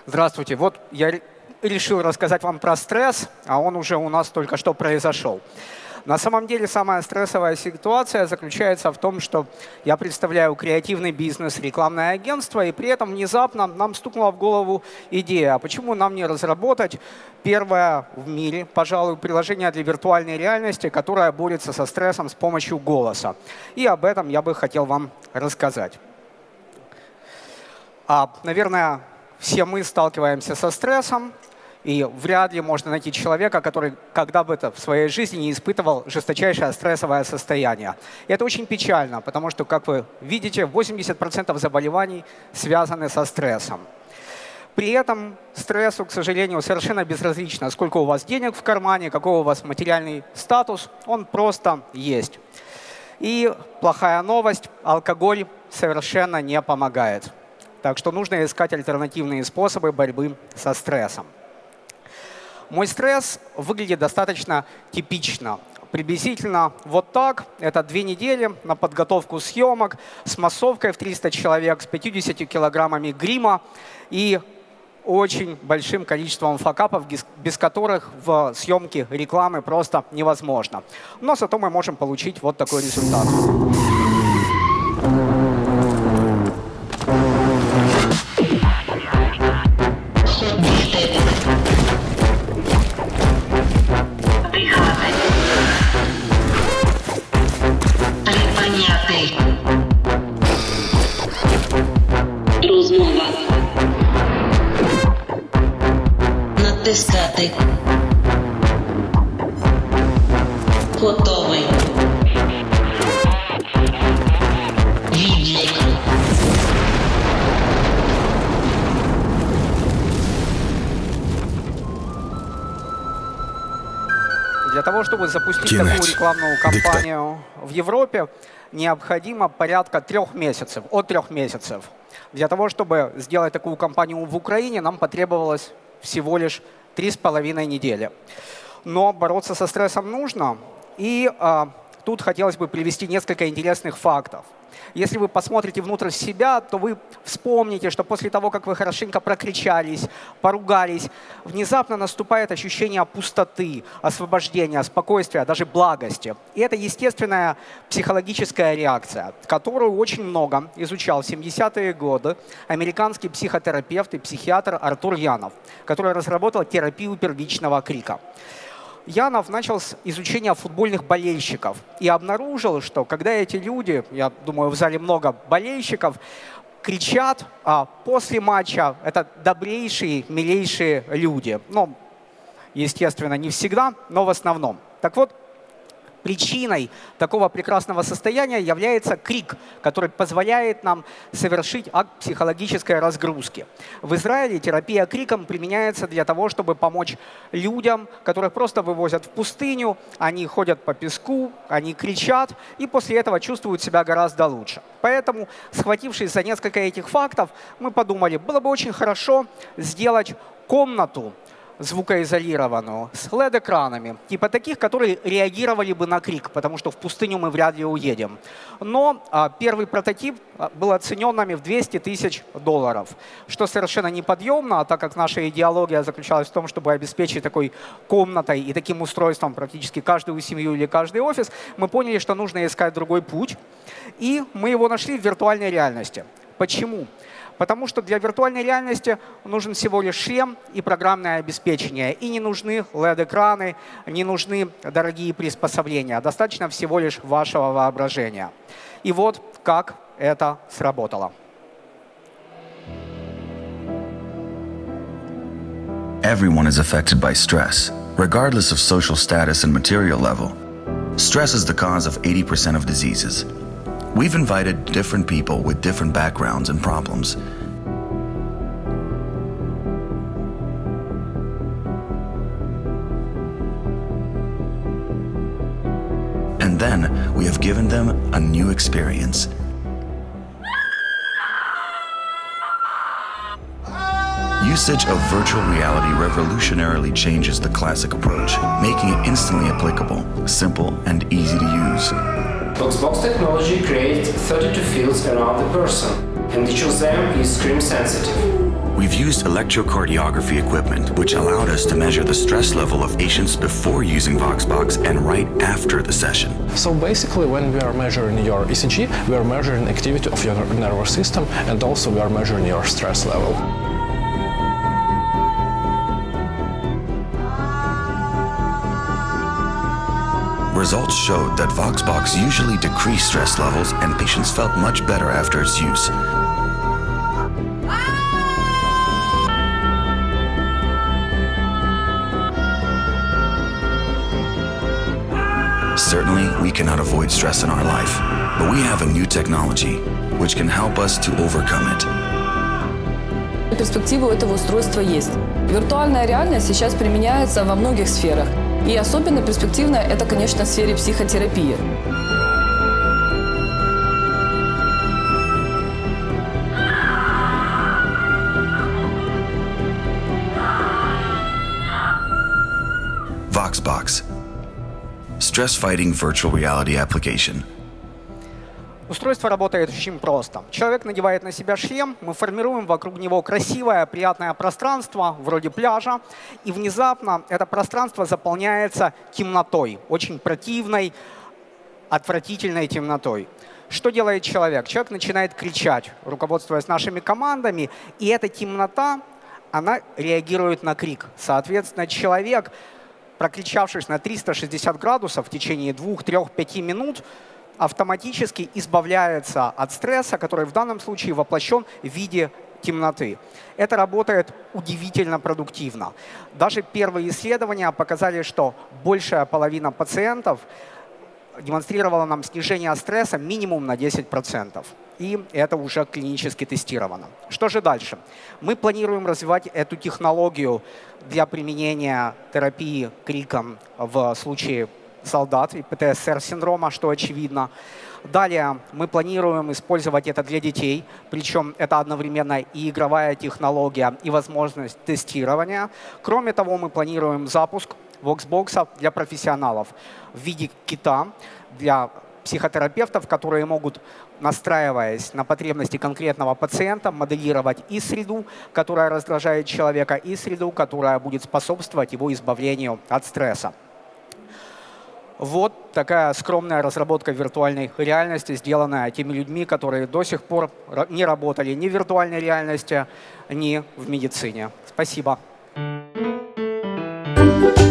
Здравствуйте. Вот я решил рассказать вам про стресс, а он уже у нас только что произошел. На самом деле самая стрессовая ситуация заключается в том, что я представляю креативный бизнес, рекламное агентство, и при этом внезапно нам стукнула в голову идея, а почему нам не разработать первое в мире, пожалуй, приложение для виртуальной реальности, которое борется со стрессом с помощью голоса. И об этом я бы хотел вам рассказать. Наверное, все мы сталкиваемся со стрессом, и вряд ли можно найти человека, который когда бы в своей жизни не испытывал жесточайшее стрессовое состояние. И это очень печально, потому что, как вы видите, 80% заболеваний связаны со стрессом. При этом стрессу, к сожалению, совершенно безразлично, сколько у вас денег в кармане, какой у вас материальный статус, он просто есть. И плохая новость – алкоголь совершенно не помогает. Так что нужно искать альтернативные способы борьбы со стрессом. Мой стресс выглядит достаточно типично. Приблизительно вот так. Это 2 недели на подготовку съемок с массовкой в 300 человек, с 50 килограммами грима и очень большим количеством факапов, без которых в съемке рекламы просто невозможно. Но зато мы можем получить вот такой результат. Натискати. Готовий. Відлік. Для того, чтобы запустить такую рекламную кампанию в Европе, необходимо порядка 3 месяцев, от 3 месяцев. Для того, чтобы сделать такую кампанию в Украине, нам потребовалось всего лишь 3,5 недели. Но бороться со стрессом нужно. И тут хотелось бы привести несколько интересных фактов. Если вы посмотрите внутрь себя, то вы вспомните, что после того, как вы хорошенько прокричались, поругались, внезапно наступает ощущение пустоты, освобождения, спокойствия, даже благости. И это естественная психологическая реакция, которую очень много изучал в 70-е годы американский психотерапевт и психиатр Артур Янов, который разработал терапию первичного крика. Янов начал с изучения футбольных болельщиков и обнаружил, что когда эти люди, я думаю, в зале много болельщиков, кричат, а после матча это добрейшие, милейшие люди. Ну, естественно, не всегда, но в основном. Так вот, причиной такого прекрасного состояния является крик, который позволяет нам совершить акт психологической разгрузки. В Израиле терапия криком применяется для того, чтобы помочь людям, которых просто вывозят в пустыню, они ходят по песку, они кричат и после этого чувствуют себя гораздо лучше. Поэтому, схватившись за несколько этих фактов, мы подумали, было бы очень хорошо сделать комнату, звукоизолированную, с LED-экранами, типа таких, которые реагировали бы на крик, потому что в пустыню мы вряд ли уедем. Но первый прототип был оценен нами в $200 000, что совершенно неподъемно, так как наша идеология заключалась в том, чтобы обеспечить такой комнатой и таким устройством практически каждую семью или каждый офис, мы поняли, что нужно искать другой путь, и мы его нашли в виртуальной реальности. Почему? Потому что для виртуальной реальности нужен всего лишь шлем и программное обеспечение. И не нужны LED-экраны, не нужны дорогие приспособления. Достаточно всего лишь вашего воображения. И вот как это сработало. Everyone is affected by stress, regardless of social status and material level. Stress is the cause of 80% of diseases. We've invited different people with different backgrounds and problems. And then we have given them a new experience. Usage of virtual reality revolutionarily changes the classic approach, making it instantly applicable, simple, and easy to use. VoxBox technology creates 32 fields around the person, and each of them is screen sensitive. We've used electrocardiography equipment, which allowed us to measure the stress level of patients before using VoxBox and right after the session. So basically, when we are measuring your ECG, we are measuring activity of your nervous system, and also we are measuring your stress level. Results showed that VoxBox usually decreased stress levels and patients felt much better after its use. Certainly, we cannot avoid stress in our life, but we have a new technology which can help us to overcome it. Перспективы у этого устройства есть. Виртуальная реальность сейчас применяется во многих сферах. И особенно перспективно это, конечно, в сфере психотерапии. VoxBox. Stress-fighting virtual reality application. Устройство работает очень просто. Человек надевает на себя шлем, мы формируем вокруг него красивое, приятное пространство, вроде пляжа, и внезапно это пространство заполняется темнотой, очень противной, отвратительной темнотой. Что делает человек? Человек начинает кричать, руководствуясь нашими командами, и эта темнота, она реагирует на крик. Соответственно, человек, прокричавшись на 360 градусов в течение 2, 3, 5 минут, автоматически избавляется от стресса, который в данном случае воплощен в виде темноты. Это работает удивительно продуктивно. Даже первые исследования показали, что большая половина пациентов демонстрировала нам снижение стресса минимум на 10%. И это уже клинически тестировано. Что же дальше? Мы планируем развивать эту технологию для применения терапии криком в случае солдат и ПТСР-синдрома, что очевидно. Далее мы планируем использовать это для детей, причем это одновременно и игровая технология, и возможность тестирования. Кроме того, мы планируем запуск VoxBox для профессионалов в виде кита для психотерапевтов, которые могут, настраиваясь на потребности конкретного пациента, моделировать и среду, которая раздражает человека, и среду, которая будет способствовать его избавлению от стресса. Вот такая скромная разработка виртуальной реальности, сделанная теми людьми, которые до сих пор не работали ни в виртуальной реальности, ни в медицине. Спасибо.